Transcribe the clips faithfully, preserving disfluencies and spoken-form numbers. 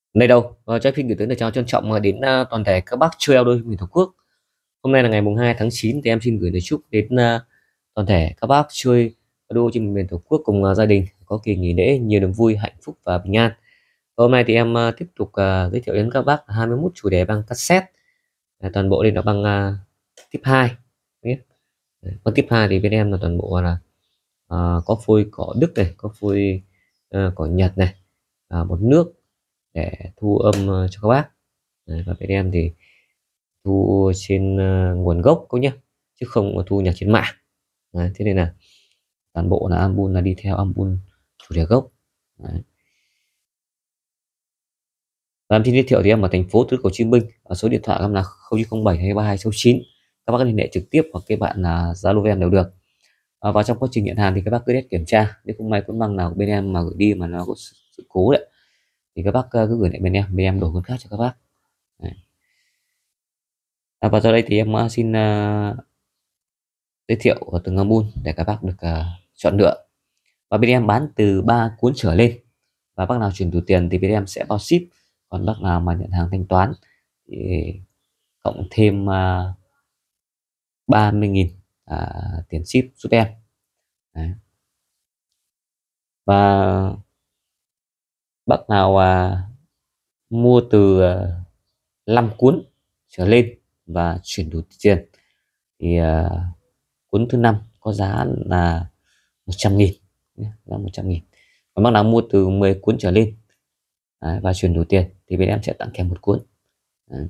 Đây đâu, uh, Trái Phim gửi tới lời chào trân trọng ờ, đến uh, toàn thể các bác chơi eo đôi mình Tổ quốc. Hôm nay là ngày mùng hai tháng chín thì em xin gửi lời chúc đến uh, toàn thể các bác chơi eo đôi trên miền Tổ quốc cùng uh, gia đình có kỳ nghỉ lễ nhiều niềm vui, hạnh phúc và bình an. Hôm nay thì em uh, tiếp tục uh, giới thiệu đến các bác hai mươi mốt chủ đề băng cassette. À, toàn bộ đây là băng uh, tiếp hai nhé. Băng tiếp hai thì bên em là toàn bộ là uh, có phôi cỏ Đức này, có phôi uh, cỏ Nhật này, uh, một nước để thu âm ờ, cho các bác. Đấy, và bên em thì thu trên uh, nguồn gốc có nhá, chứ không có thu nhạc trên mạng. Đấy, thế nên là toàn bộ là album là đi theo album chủ đề gốc. Đấy. Và em xin giới thiệu thì em ở thành phố Thủ Đức, Hồ Chí Minh, ở số điện thoại em là không không bảy hai ba hai sáu chín. Các bác liên hệ trực tiếp hoặc các bạn là Zalo em đều được. À, và trong quá trình nhận hàng thì các bác cứ đến kiểm tra, nếu không may cuốn băng nào bên em mà gửi đi mà nó có sự, sự cố đấy thì các bác uh, cứ gửi lại bên em, bên em đổi cuốn khác cho các bác. Đấy. À, và sau đây thì em uh, xin uh, giới thiệu từng album để các bác được uh, chọn lựa. Và bên em bán từ ba cuốn trở lên, và bác nào chuyển đủ tiền thì bên em sẽ bao ship, còn bác nào mà nhận hàng thanh toán thì cộng thêm uh, ba mươi nghìn uh, tiền ship giúp em. Đấy. Và bác nào uh, mua từ uh, năm cuốn trở lên và chuyển đủ tiền thì uh, cuốn thứ năm có giá là một trăm nghìn, giá một trăm nghìn. Còn bác nào mua từ mười cuốn trở lên đấy, và chuyển đủ tiền thì bên em sẽ tặng kèm một cuốn. Đấy.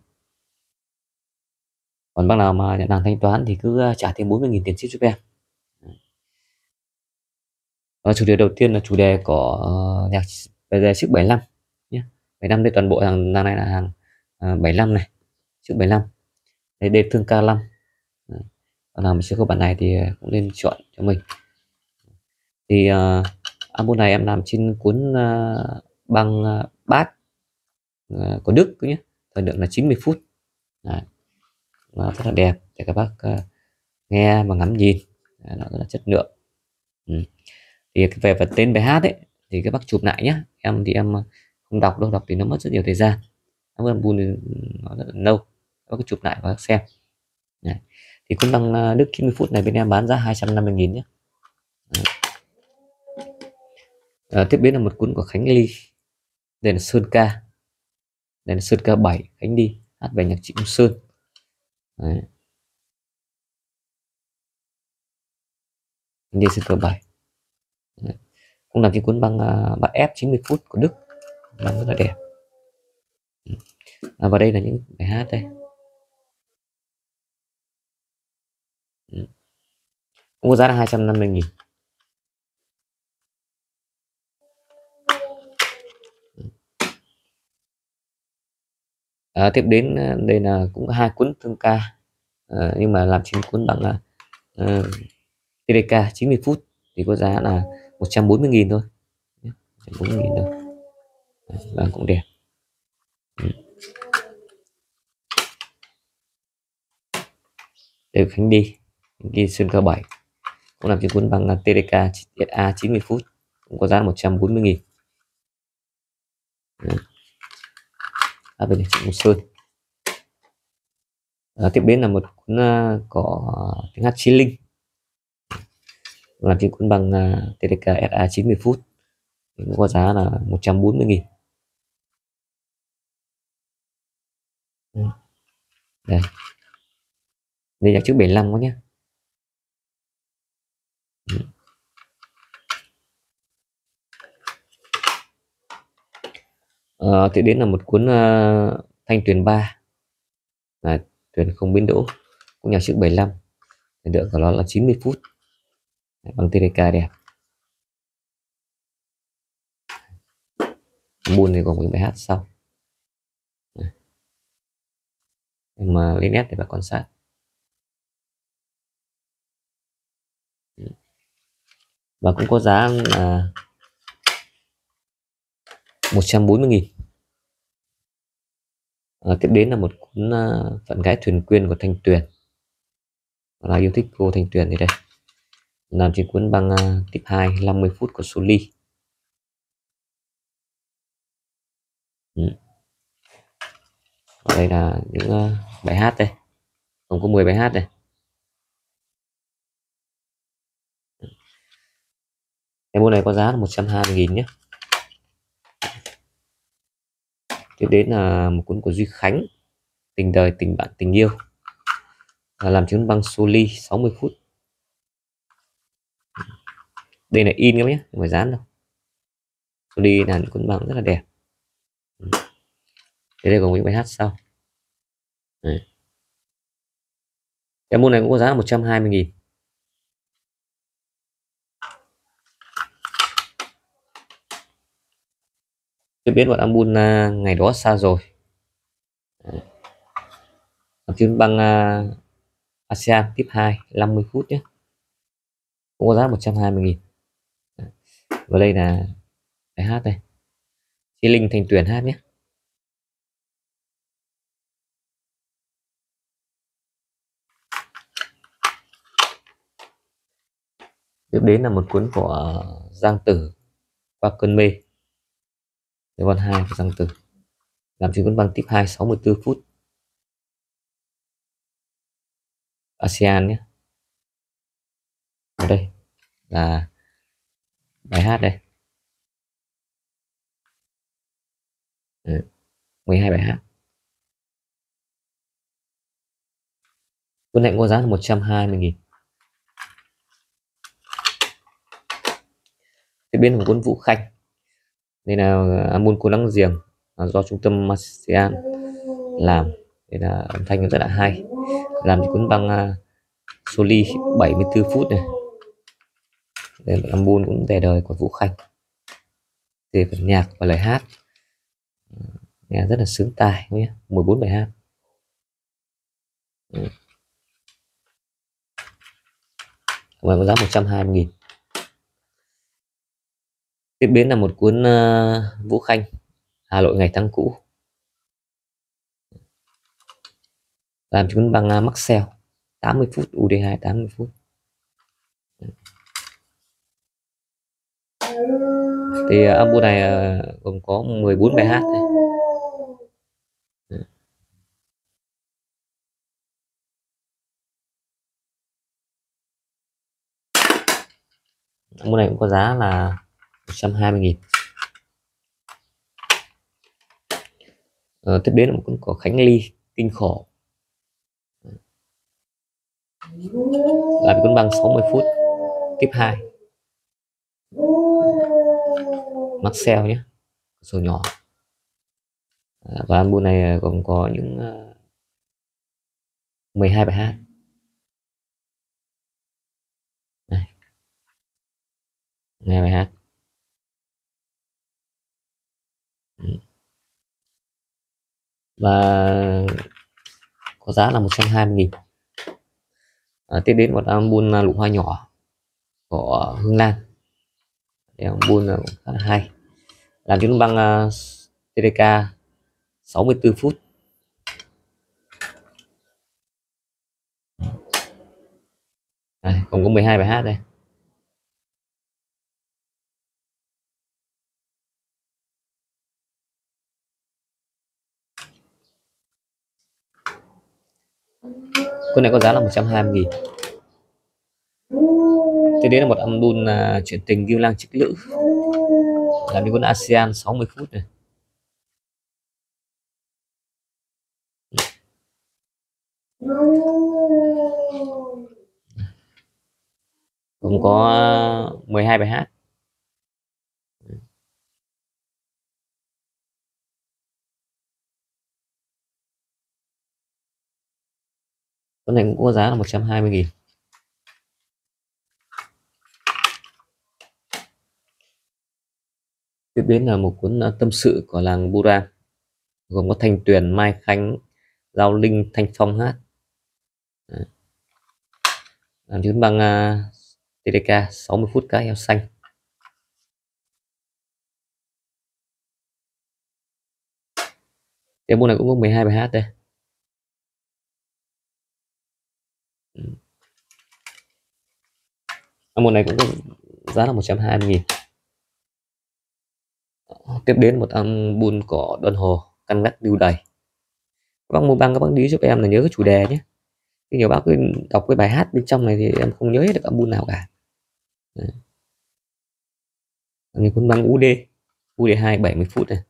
Còn bác nào mà nhận hàng thanh toán thì cứ trả thêm bốn mươi nghìn tiền ship giúp em. Và chủ đề đầu tiên là chủ đề của uh, nhạc về chiếc bảy lăm nhé. bảy lăm đây toàn bộ hàng, hàng này là hàng uh, bảy lăm này, chiếc bảy lăm đây, đây thương ca năm. Còn nào mà chưa có bản này thì cũng nên chọn cho mình. Thì uh, album này em làm trên cuốn uh, băng uh, bát uh, của Đức nhé, thời lượng là chín mươi phút. Đấy. Nó rất là đẹp để các bác uh, nghe và ngắm nhìn. Đấy, nó rất là chất lượng. Ừ. Thì về phần tên bài hát ấy thì các bác chụp lại nhé, em thì em không đọc đâu, đọc thì nó mất rất nhiều thời gian, album thì nó rất là lâu, các bác chụp lại và xem. Đấy. Thì cuốn băng uh, Đức chín mươi phút này bên em bán giá hai trăm năm mươi nghìn nhé. À, tiếp đến là một cuốn của Khánh Ly, đây là Sơn Ca, đây là Sơn Ca bảy, Khánh Ly hát về nhạc Trịnh Công Sơn. Đấy. Khánh Ly Sơn Ca bảy. Đấy. Cũng làm trên cuốn băng uh, băng ép chín mươi phút của Đức, băng rất là đẹp. À, và đây là những bài hát đây. Cũng có giá là hai trăm năm mươi nghìn. À, tiếp đến đây là cũng hai cuốn thương ca, à, nhưng mà làm trên cuốn bằng là uh, tê đê ca chín mươi phút thì có giá là một trăm bốn mươi nghìn thôi, một trăm bốn mươi nghìn thôi. Và cũng đẹp. Đây là Khánh Đi, Khánh Đi Sơn Ca bảy, cũng làm trên cuốn bằng tê đê ca a chín mươi phút, cũng có giá một trăm bốn mươi nghìn. À, bên này Trịnh Công Sơn. À, tiếp đến là một cuốn uh, có tiếng hát Chí Linh, làm trên cuốn bằng uh, tê đê ca ét a chín mươi phút, cũng có giá là một trăm bốn mươi nghìn. Đây, đây là chữ bảy lăm quá nhé. À, tiếp đến là một cuốn uh, Thanh Tuyền ba, à, Tuyền không biến đỗ, cũng nhạc chữ bảy lăm, thời lượng của nó là chín mươi phút. Đấy, bằng tê đê ca đẹp. Buôn thì còn một bài hát sau. Đấy. Mà lên nét để bà quan sát. Và cũng có giá là một trăm bốn mươi nghìn. À, tiếp đến là một cuốn uh, Phận Gái Thuyền Quyên của Thanh Tuyền, là yêu thích cô Thanh Tuyền thì đây, làm trên cuốn băng uh, tiếp hai năm mươi phút của Soli. Ừ. Đây là những uh, bài hát đây, tổng có mười bài hát đây. Cái môn này có giá là một trăm hai mươi nghìn nhé. Tiếp đến là một cuốn của Duy Khánh, Tình đời tình bạn tình yêu, là làm chứng băng soli sáu mươi phút. Đây là in các nhé, không phải dán đâu. Soli là những cuốn băng rất là đẹp. Thế đây còn những bài hát sau. Đấy. Cái môn này cũng có giá là một trăm hai mươi nghìn. Tôi biết bọn album uh, ngày đó xa rồi. Làm chứng băng uh, ASEAN tiếp hai năm mươi phút nhé, cũng có giá một trăm hai mươi nghìn. Và đây là bài hát đây, Chí Linh Thanh Tuyền hát nhé. Tiếp đến là một cuốn của Giang Tử, Qua cơn mê. Đây con hai của Giang Tử, làm chứng cuốn băng tiếp hai sáu mươi tư phút. ASEAN nhé. Ở đây là bài hát đây. Đấy, mười hai bài hát. Cuốn này có giá là một trăm hai mươi nghìn. Tiếp đến là một cuốn Vũ Khanh. Đây là album Cô Lắng Giềng, do trung tâm ASEAN làm. Đây là âm thanh rất là hay, làm cuốn băng uh, soli bảy mươi tư phút này. Đây là album cũng về đời của Vũ Khanh, về phần nhạc và lời hát nghe rất là sướng tai nhé. mười bốn bài hát. Và có giá một trăm hai mươi nghìn. Tiếp đến là một cuốn uh, Vũ Khanh, Hà Nội ngày tháng cũ, làm cuốn băng uh, Maxell tám mươi phút, u đê hai tám mươi phút. Thì uh, album này uh, gồm có mười bốn bài hát này. Album này cũng có giá là một trăm hai mươi nghìn. Ờ, tiếp đến là một cuốn của Khánh Ly, Kinh khổ, làm cuốn băng sáu mươi phút tiếp hai. Maxell nhé, số nhỏ. Và album này gồm có những uh, mười hai bài hát. Này, mười hai bài hát. Và có giá là một trăm hai mươi nghìn. À, tiếp đến một album Lũ Hoa Nhỏ của Hương Lan. Album khá là hay, làm chứng băng uh, tê đê ca sáu mươi tư phút. Đây, còn có mười hai bài hát đây. Cuốn này có giá là một trăm hai mươi nghìn. Thế đấy là một album uh, chuyện tình Ghiêu Lang Trích Lữ, làm như cuốn ASEAN sáu mươi phút này. Cũng có mười hai bài hát. Cuốn này cũng có giá là một trăm hai mươi nghìn. Tiếp đến là một cuốn tâm sự của làng Buran, gồm có Thanh Tuyền, Mai Khánh, Giao Linh, Thanh Phong hát. Đấy, làm chứng băng uh, tê đê ca sáu mươi phút Cá heo xanh. Cái bộ này cũng có mười hai bài hát đây. Album này cũng có giá là một trăm hai mươi nghìn. Tiếp đến một album của Đơn Hồ, Căn Ngắt Lưu Đầy, Các bác mua băng các bác lý giúp em là nhớ cái chủ đề nhé. Nhiều bác cứ đọc cái bài hát bên trong này thì em không nhớ hết được album nào cả. Đấy. Như cuốn băng u đê, u đê hai bảy mươi phút này.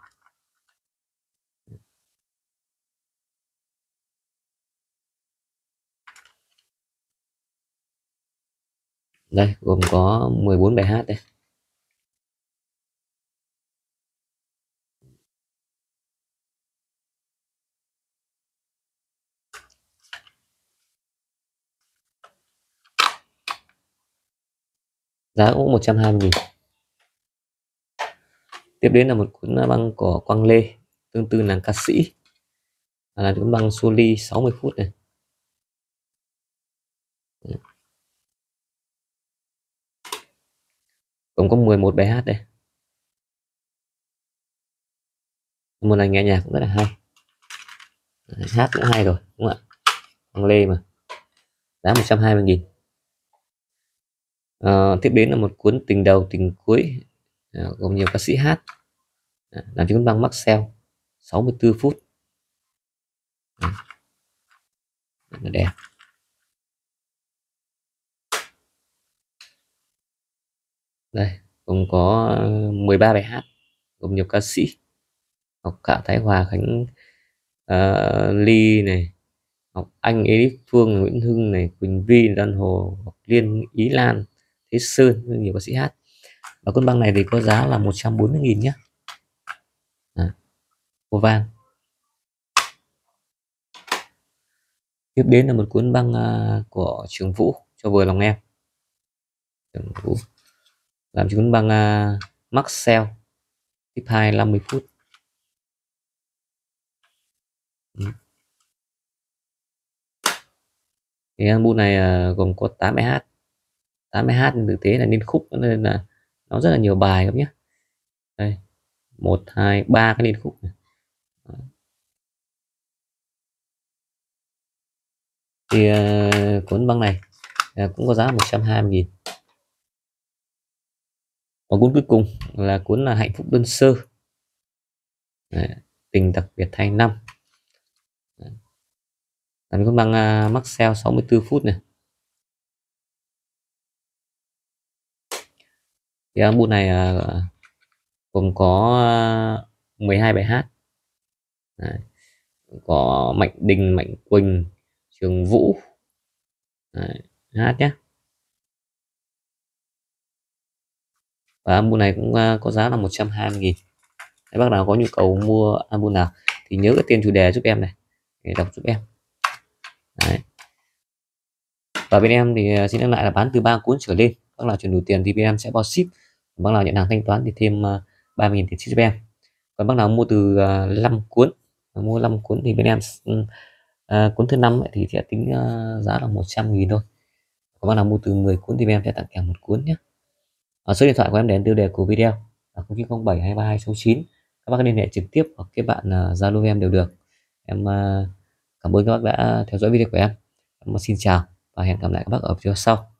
Đây gồm có mười bốn bài hát đây. Giá cũng một trăm hai mươi nghìn. Tiếp đến là một cuốn băng của Quang Lê, tương tư nàng ca sĩ, là cuốn băng Soli sáu mươi phút này. Cũng có mười một bài hát đây. Một này nghe nhạc cũng rất là hay, hát cũng hay rồi đúng không ạ? Quang Lê mà. Giá một trăm hai mươi nghìn. À, tiếp đến là một cuốn Tình đầu tình cuối, à, gồm nhiều ca sĩ hát, à, làm cuốn băng Maxell sáu mươi tư phút. À, rất là đẹp. Đây cũng có mười ba bài hát gồm nhiều ca sĩ: Ngọc Cạ, Thái Hòa, Khánh uh, Ly này, Ngọc Anh, Edith Phương, Nguyễn Hưng này, Quỳnh Vi, Đan Hồ, Ngọc Liên, Ý Lan, Thế Sơn, nhiều ca sĩ hát. Và cuốn băng này thì có giá là một trăm bốn mươi nghìn nhé. À, vô vang. Tiếp đến là một cuốn băng uh, của Trường Vũ, Cho vừa lòng em. Trường Vũ làm cuốn băng uh, Maxell tiếp hai năm mươi phút. Ừ. Thì album này uh, gồm có tám bài hát. tám bài hát thực tế là liên khúc nên là nó rất là nhiều bài các nhé. Đây, một, hai, ba cái liên khúc này. Thì uh, cuốn băng này uh, cũng có giá một trăm hai mươi nghìn. Và cuốn cuối cùng là cuốn là Hạnh phúc đơn sơ. Đấy, tình đặc biệt thay năm. Làm cuốn băng uh, Maxell sáu mươi tư phút này. Thì album này uh, gồm có uh, mười hai bài hát. Đấy. Có Mạnh Đình, Mạnh Quỳnh, Trường Vũ. Đấy, hát nhé. Và album này cũng uh, có giá là một trăm hai mươi nghìn. Nếu bác nào có nhu cầu mua album nào thì nhớ cái tên chủ đề giúp em này để đọc giúp em. Đấy. Và bên em thì xin nhắc lại là bán từ ba cuốn trở lên, bác nào chuyển đủ tiền thì bên em sẽ bao ship, bác nào nhận hàng thanh toán thì thêm uh, ba mươi nghìn tiền ship giúp em. Còn bác nào mua từ uh, năm cuốn, mua năm cuốn thì bên em uh, cuốn thứ năm thì sẽ tính uh, giá là một trăm nghìn thôi. Còn bác nào mua từ mười cuốn thì bên em sẽ tặng kèm một cuốn nhé. Ở số điện thoại của em đến tiêu đề của video là không chín không bảy hai ba hai sáu chín. Các bác liên hệ trực tiếp hoặc các bạn Zalo uh, em đều được. Em uh, cảm ơn các bác đã theo dõi video của em. Em xin chào và hẹn gặp lại các bác ở video sau.